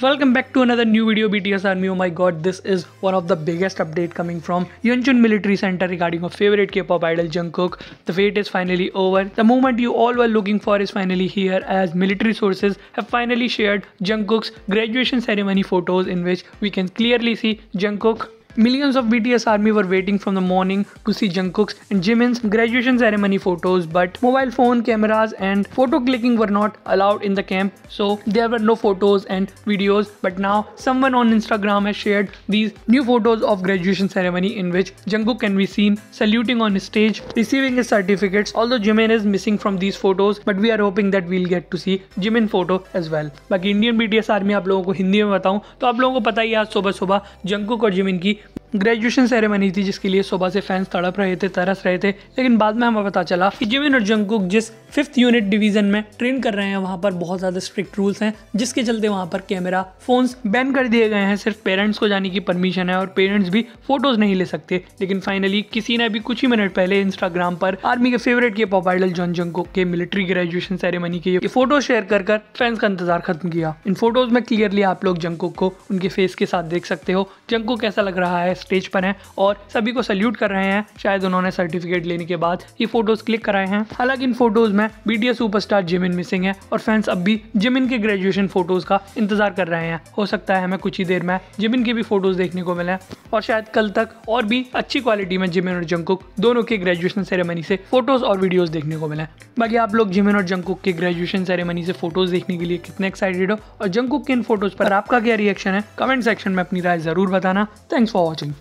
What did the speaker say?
Welcome back to another new video, BTS Army. Oh my god, this is one of the biggest update coming from Yeonchun Military Center regarding our favorite K-pop idol Jungkook. The wait is finally over. The moment you all were looking for is finally here, as military sources have finally shared Jungkook's graduation ceremony photos in which we can clearly see Jungkook. Millions of BTS Army were waiting from the morning to see Jungkook's and Jimin's graduation ceremony photos, but mobile phone cameras and photo clicking were not allowed in the camp, so there were no photos and videos. But now someone on Instagram has shared these new photos of graduation ceremony in which Jungkook can be seen saluting on stage, receiving his certificates. Although Jimin is missing from these photos, but we are hoping that we'll get to see Jimin photo as well. बाकी Indian BTS army आप लोगों को हिंदी में बताऊं तो आप लोगों को पता ही है, आज सुबह सुबह जंगकुक और जिमिन की ग्रेजुएशन सेरेमनी थी, जिसके लिए सुबह से फैंस तड़प रहे थे, तरस रहे थे। लेकिन बाद में हमें पता चला कि जिमिन और जंगकुक जिस 5th यूनिट डिवीजन में ट्रेन कर रहे हैं, वहां पर बहुत ज़्यादा स्ट्रिक्ट रूल्स हैं, जिसके चलते वहां पर कैमरा फोन्स बैन कर दिए गए हैं। सिर्फ पेरेंट्स को जाने की परमिशन है और पेरेंट्स भी फोटोज नहीं ले सकते। लेकिन फाइनली किसी ने भी कुछ ही मिनट पहले इंस्टाग्राम पर आर्मी के फेवरेट के पॉप आइडल जॉन जंगकुक के मिलिट्री ग्रेजुएशन सेरेमनी के ये फोटो शेयर कर फैंस का इंतजार खत्म किया। इन फोटोज में क्लियरली आप लोग जंगकुक को उनके फेस के साथ देख सकते हो। जंगकुक कैसा लग रहा है, स्टेज पर है और सभी को सल्यूट कर रहे हैं। शायद उन्होंने सर्टिफिकेट लेने के बाद ये फोटोज क्लिक कराए हैं। हालांकि इन फोटोज में BTS सुपरस्टार जिमिन मिसिंग है और फैंस अब भी जिमिन के ग्रेजुएशन फोटोज का इंतजार कर रहे हैं। हो सकता है हमें कुछ ही देर में जिमिन के भी फोटोज देखने को मिले और शायद कल तक और भी अच्छी क्वालिटी में जिमिन और जंगकुक दोनों के ग्रेजुएशन सेरेमनी से फोटोज और वीडियोज देखने को मिले। बाकी आप लोग जिमिन और जंगकुक के ग्रेजुएशन सेरेमनी से फोटोज देखने के लिए कितने एक्साइटेड हो और जंगकुक के इन फोटोज पर आपका क्या रिएक्शन है, कमेंट सेक्शन में अपनी राय जरूर बताना। Thanks for watching.